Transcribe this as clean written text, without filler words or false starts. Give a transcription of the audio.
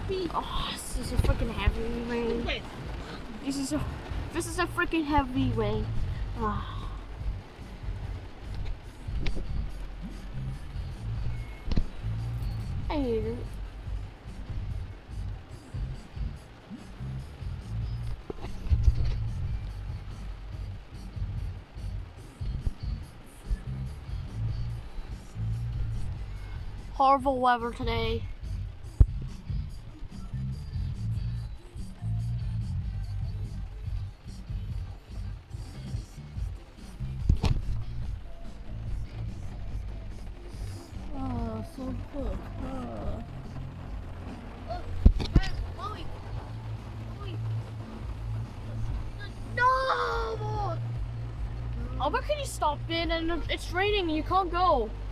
Oh, this is a freaking heavy rain. This is a freaking heavy rain. Oh. I hate it. Horrible weather today. Oh, so good. No! Oh, where can you stop in? And it's raining and you can't go.